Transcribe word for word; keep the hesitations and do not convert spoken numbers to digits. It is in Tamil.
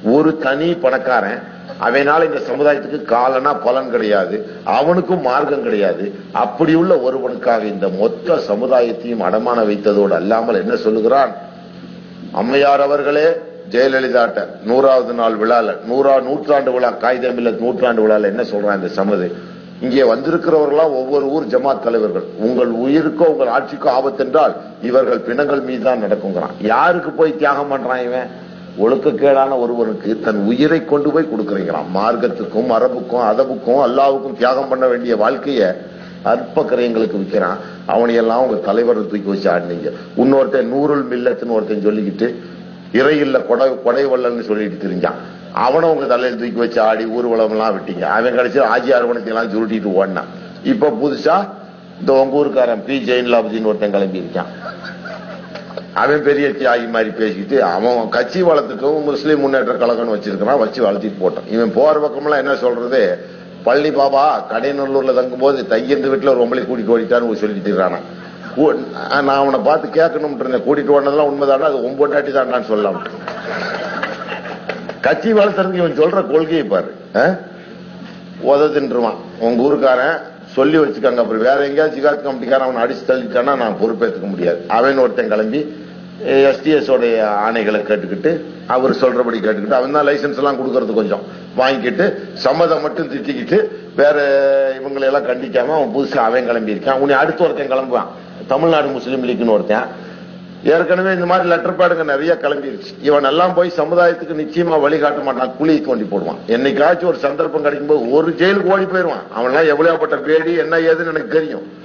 ஒரு தனி பணக்காரன் அவனால இந்த சமுதாயத்துக்கு காலனா பலன் கிடையாது, அவனுக்கும் மார்க்கம் கிடையாது. அப்படி உள்ள ஒருவனுக்காக இந்த மொத்த சமுதாயத்தையும் அடமான வைத்ததோடு அல்லாமல் என்ன சொல்லுகிறான்? அம்மையார் அவர்களே ஜெயலலிதாட்ட நூறாவது நாள் விழால, நூறா நூற்றாண்டு விழா, காகிதமில்ல நூற்றாண்டு விழால என்ன சொல்றான் இந்த சமது? இங்கே வந்திருக்கிறவர்களா ஒவ்வொரு ஊர் ஜமாத் தலைவர்கள், உங்கள் உயிருக்கோ உங்கள் ஆட்சிக்கோ ஆபத்து என்றால் இவர்கள் பிணங்கள் மீதுதான் நடக்குங்கிறான். யாருக்கு போய் தியாகம் பண்றான் இவன்? ஒழுக்கக்கேடான ஒருவனுக்கு தன் உயிரை கொண்டு போய் கொடுக்கறான். மார்க்கத்துக்கும் அரபுக்கும் அதபுக்கும் அல்லாவுக்கும் தியாகம் பண்ண வேண்டிய வாழ்க்கைய அற்ப கரையங்களுக்கு விற்கிறான். அவனையெல்லாம் உங்க தலைவரை தூக்கி வச்சு ஆடினீங்க. இன்னொருத்தன் நூறுல் மில்லத்துன்னு ஒருத்தன் சொல்லிக்கிட்டு இறையில்ல கொடை கொடை வல்லன்னு சொல்லிட்டு தெரிஞ்சான். அவனை உங்க தலையில் தூக்கி வச்சு ஆடி ஊர்வலம் எல்லாம் விட்டீங்க. அவன் கடைசி ஆஜி அரவணத்தை எல்லாம் சுருட்டிட்டு ஓடினான். இப்ப புதுசா இந்த உங்க ஊருக்காரன் பி ஜெயின்லாபதினு ஒருத்தன் கிளம்பி இருக்கான். அவன் பெரிய தியாகி மாதிரி பேசிக்கிட்டு அவன் கட்சி வளர்த்துக்கவும் முஸ்லீம் முன்னேற்ற கழகம்னு வச்சிருக்கான், வச்சு வளர்த்திட்டு போட்டான். இவன் போற பக்கமெல்லாம் என்ன சொல்றது? பழனி பாபா கடைநல்லூர்ல தங்கும் போது தையந்து வீட்டுல ரொம்பளை கூட்டிட்டு ஓடிட்டான்னு சொல்லிட்டு இருக்கானா. நான் அவனை பார்த்து கேட்கணும் கூட்டிட்டு ஓடினதெல்லாம் உண்மைதானா, அது ஒன்பொண்டாட்டி தான் சொல்லலாம். கட்சி வளர்த்துறதுக்கு இவன் சொல்ற கொள்கையை பாரு. உததுன்றான் உங்க ஊருக்காரன் சொல்லி வச்சுக்காங்க. அப்புறம் வேற எங்கேயாவது ஜிகாத் கமிட்டிக்காரன் அவனை அடிச்சு தள்ளிட்டானா நான் பொறுப்பேற்றுக்க முடியாது. அவன் ஒருத்தன் கிளம்பி எஸ்டிஎஸ் உடைய ஆணைகளை கேட்டுக்கிட்டு அவர் சொல்றபடி கேட்டுக்கிட்டு அவன் தான் லைசன்ஸ் எல்லாம் கொடுக்கறது கொஞ்சம் வாங்கிக்கிட்டு சம்மதம் மட்டும் திட்டிக்கிட்டு வேற இவங்களை எல்லாம் கண்டிக்காம அவன் புதுசா அவன் கிளம்பி இருக்கான். உன்னை அடுத்து ஒருத்தன் கிளம்புவான், தமிழ்நாடு முஸ்லீம் லீக்னு ஒருத்தன். ஏற்கனவே இந்த மாதிரி லெட்டர் பேடுங்க நிறைய கிளம்பிருச்சு. இவன் எல்லாம் போய் சமுதாயத்துக்கு நிச்சயமா வழிகாட்ட மாட்டான், குழி தோண்டி போடுவான். என்னைக்காச்சும் ஒரு சந்தர்ப்பம் கிடைக்கும் போது ஒரு ஜெயிலுக்கு ஓடி போயிடுவான். அவன் எல்லாம் எவ்வளவுப்பட்ட பேடி என்ன ஏதுன்னு எனக்கு தெரியும்.